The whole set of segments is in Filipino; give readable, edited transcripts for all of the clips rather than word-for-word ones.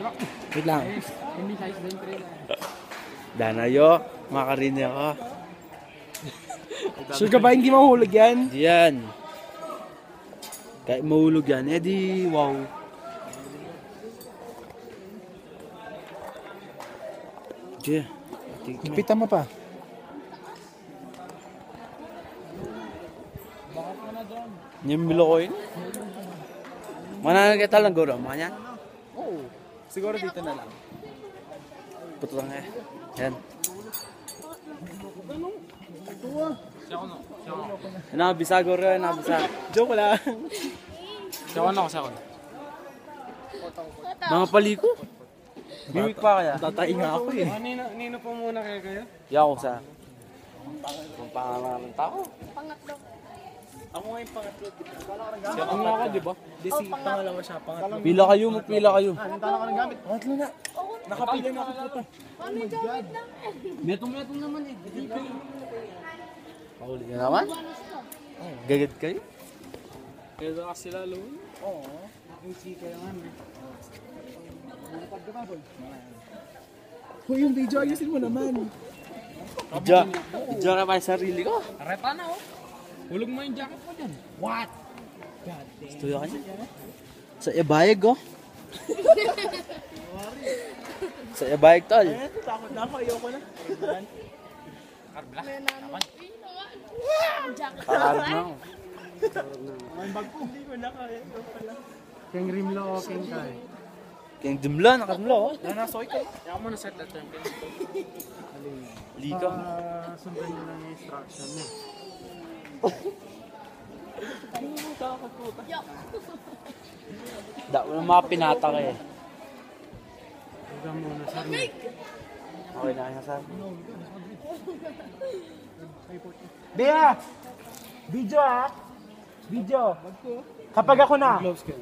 Wait lang. Hindi size din, pre. Danayo, makarinig ako. Sure ka ba hindi mahulog yan? Diyan. Kahit mahulog yan, edi wow. Diyan. Ipitan mo pa. Yung bilo ko yun. Mananag kita lang guro, mga yan. Oo. Siguro dito na lang. Puto lang eh. Yan. Nabisa guro, nabisa. Joke lang. Siya ako. Mga paliko. Mimik pa kaya? Tatay nga ako eh. Nino po muna kayo? Yaw ko sa. Ang pangalan ng tao. Ako nga yung pangatlo. Siya nga ako, di ba? Di si pangalawa siya, pangatlo. Pila kayo, magpila kayo. Nantala ka ng gamit. Pangatlo na. Nakapila na ako puta. Metong naman eh. Pahuli ka naman? Gagad kayo? Kaya kasi lalo. Oo. Easy kaya nga. Hoy, yung video ayusin mo naman. Video na pa yung sarili ko. Areta na oh. Hulog mo yung jacket mo dyan. What? Studio ka niya. Sa ibayag oh. Sa ibayag tol. Takot na ako, ayoko na. Karbla. Kakarap na ako. Ang bag ko, hindi ko na kaya. King Rimlo o King Kai. Kaya dumla, nakadumla oh. Nanasoy ko. Kaya mo na set at yung King. Lika. Sundan nyo lang yung instruction mo. Da, wala mga pinata ka eh. Huwag mo na sa Okay na kaya sa Bea! Video ah! Video! Kapag ako na! gloves ka.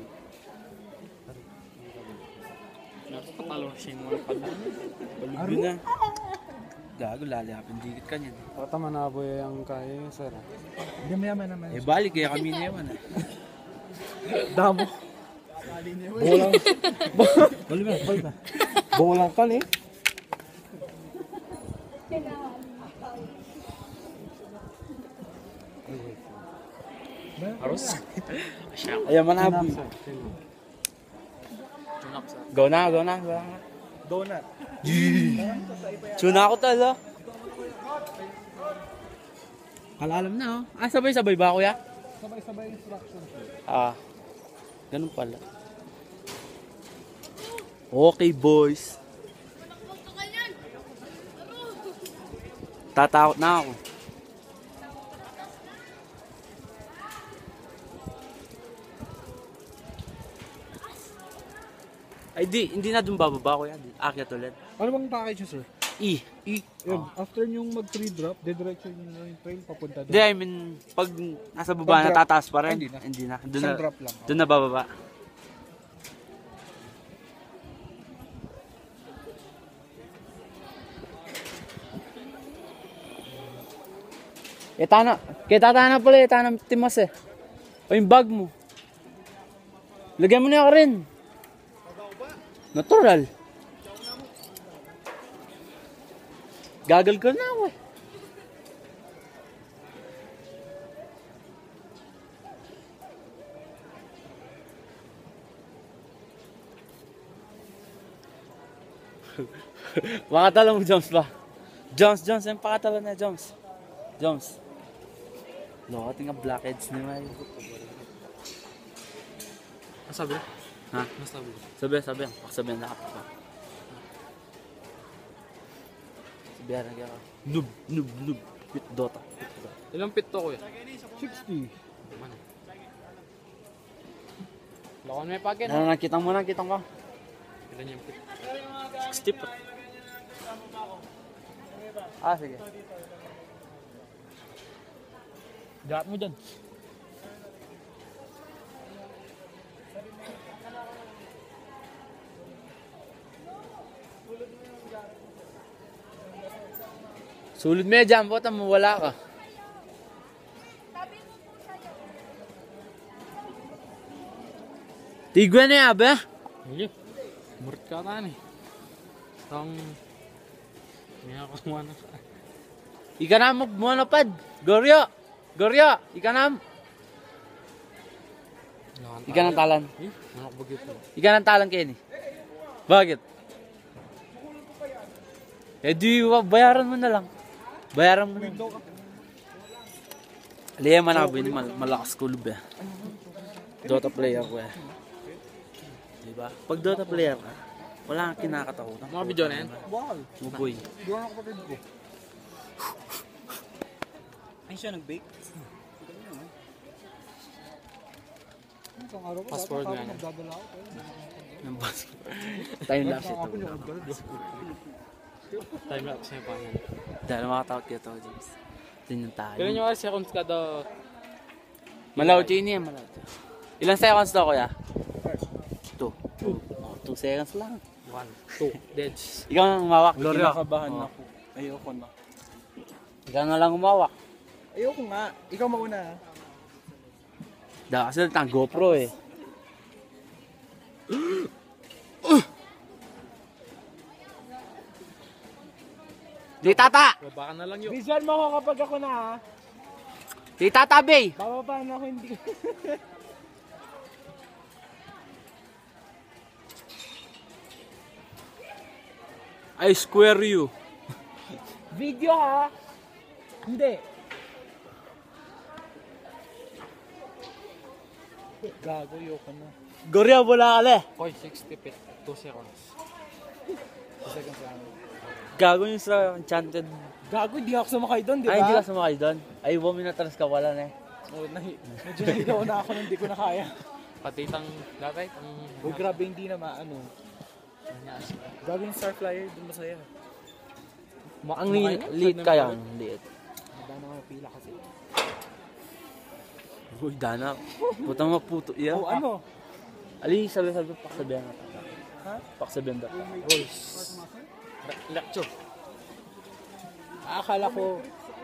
Nakapatalo siya mo ng pala. Palugin na. Gago, lalihapin dikit ka niyan. Tama na po yung kaya yung sir. Hindi mayaman naman. Eh balik kaya kami na yaman ah. Damo. Bolang. Balik ba? Bolang ka eh. Aros? Ayaw manabo. Go na. Donut. Tuna ako talo. Kalalam na oh. Ah, sabay-sabay ba kuya? Sabay-sabay instruction. Ah. Ganun pala. Okay boys. Tatakot na ako. Ay hindi na dun bababa ko yan. Akyat ulit. Ano bang package sir? E. Yun, after yung mag-3 drop, diretso yung trail papunta doon. Hindi, I mean, pag nasa baba Pag drop. natataas pa rin. Hindi na. Hindi na. Isang drop lang. Doon na bababa. Kita na pala, itana timas eh. O yung bag mo. Lagyan mo na rin. Natural. Gagal ka na ako eh. Pakatala mo Jones ba? Jones, yung pakatala na Jones. Loko, tingnan blackheads ni May. Nasabi? Ha? Nasabi. Sabi na ako. Sabihan na ka. Noob. Pit Dota. Ilang pit to kuya? 60. Lakon may pakin. Ano na, kitang ko. Ilan yung pit? 60 pa. Ah, sige. Gat mo dyan. Sulod mo dyan, bota mo, wala ka. Tigwan na yabe. Murit ka tan eh. Tang... May nakakuha na ka. Ika na magmonopad. Goryo. Goryo. Ika na. Ika ng talan. Eh, manok bagyo po. Ika ng talan, Kenny. Bakit? Eh di bayaran mo na lang. Bayaran mo na. Liya man ako yun, malakas kulub eh. Dota player ko eh. Diba? Pag Dota player ka, wala kang kinakatakutan. Mga video na yan? Bakal. Buboy. Doon ako kapatid ko. Ay siya nag-bake? Isang araw ko, Fast forward dapat nga yan. nagdadala ako. Ng basket. Time lapse ito. Time lapse niya pa yan. Dahil makatakot kayo ito, James. Ito yung tayo. Kailan nyo kasi seconds kada... Malaw chini yan, malaw. Ilang seconds daw, kuya? 2. 2 seconds lang. 1, 2, deads. Ikaw nang umawak. Kinakabahan Oo. ako. Ayoko na. Ikaw na lang umawak. Ayoko nga. Ikaw mauna. Dahil kasi nalitang GoPro eh. Di tata! Baba ka na lang yun. Visual mo ako kapag ako na ha. Di tata, bay! Bababa na ako hindi. I square you. Video ha. Hindi. Gago, ayoko na. Gorya, wala ka le. Koy, 60 feet, 2 seconds. Gago yung sa enchanted. Gago, di ako sumakay doon, di ba? Ay, hindi ka sumakay doon. Ay, minatras ka wala na eh. Oh, medyo nahigaw na ako nung hindi ko na kaya. Pati itang lapay, ang... Oh, grabe, hindi na maano. Gago yung Star Flyer, dun masaya. Ang liit kaya. Ang liit. Madana ako pila kasi. Uy, dana. Putang maputo. Yeah. Oh, ano? Ali, sabi, paksabihan ka. Ha? Paksabihan ka. Rolls. Lecture. Akala ko.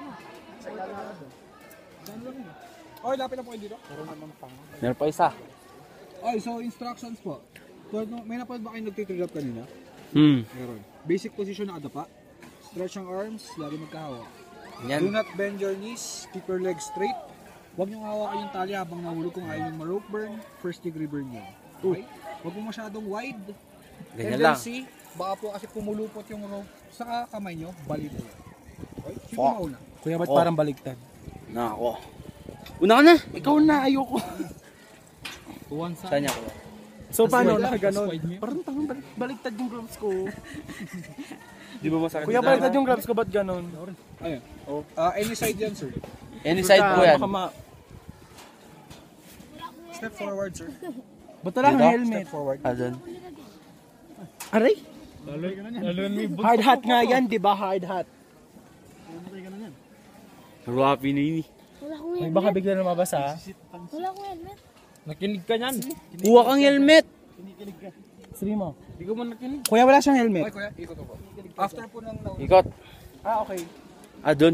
Oy, lapit na po kayo dito. Meron pa isa. Oy, so instructions po. So, may napanood ba kayo nag-trade up kanina? Meron. Basic position na adapa. Stretch ang arms, lagi magkahawa. Do Yan. not bend your knees, keep your legs straight. Huwag niyong hawakan yung tali habang nahulog kung ayaw yung ma-rope burn, first degree burn yun. Okay? Huwag mo masyadong wide. Ganyan lang. Tendency, baka po kasi pumulupot yung rope sa kamay nyo, balito yan. Okay? Sino Fuck. mauna? Kuya, ba't Oh. parang baligtad? Na ako. Una ka na. Ikaw na, ayoko. One side. Saan niya ko? So, paano? wide lang, Nakaganon. tas wide mo yun. Parang tangang baligtad yung gloves ko. Di ba masakit? Kuya, baligtad yung gloves ko, ba't ganon? Ayun. Any side yan, sir. Any side po yan. Step forward, sir. Ba't wala kang Dito? helmet? Step forward. Ah, doon. Aray! Hard hat nga yan, di ba? Hard hat. Ruwapi na yun. Wala akong Ay, helmet. baka bigla lumabas ha. Wala akong helmet. Nakinig ka niyan. Kuha kang helmet. Sabi mo. Hindi ko man nakinig. Kuya, wala siyang helmet. Okay, kuya, ikot po. After po ng nauna. Ikot. Ah, okay. Ah, doon.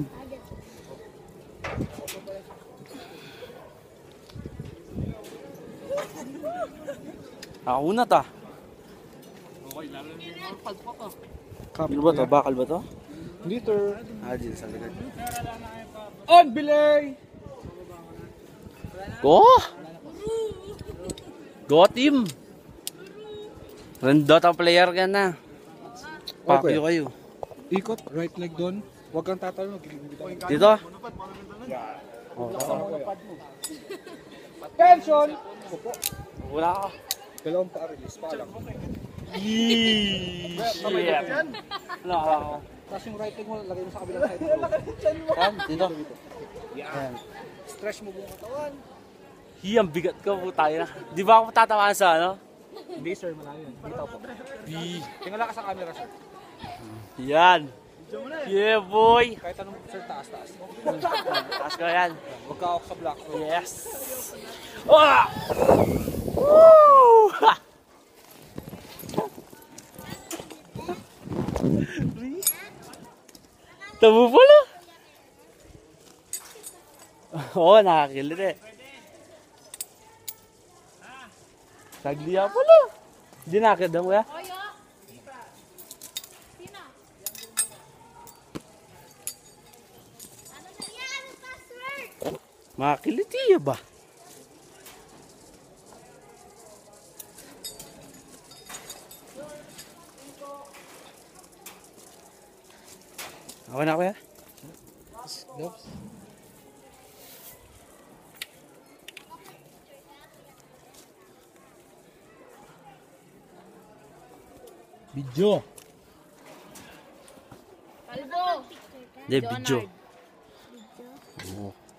Ako na ta. Ano ba to? Bakal ba to? Hindi, sir. Ah, dito sa likod. On, Bilay! Go! Go team! Dota player ka na. Pakyo kayo. Ikot, right leg doon. Huwag kang tatalon. Dito? Tension! Opo. Wala ka. Dalawang pa release. Paalam. Shit! Wala ka. Tapos yung right leg mo, lagay mo sa kabilang side. Yan, dito. Yan. Stretch mo buong katawan. Ang bigat ko po tayo na. Di ba ako tatamaan sa ano? Hindi, sir. Malayo yan. Bitaw po. Tingala ka sa camera, sir. Yan. Yeah, boy. Kahit anong, sir, taas. Taas ko yan. Huwag ka sa block. Yes. Ah! Woo! Ha! Tabo pala. Oo, nakakilit eh. Saglia pala. Hindi nakakita mo ya? Makilitiya ba? Okay na kuya? Gloves. Video. Kalbo. Hindi, video.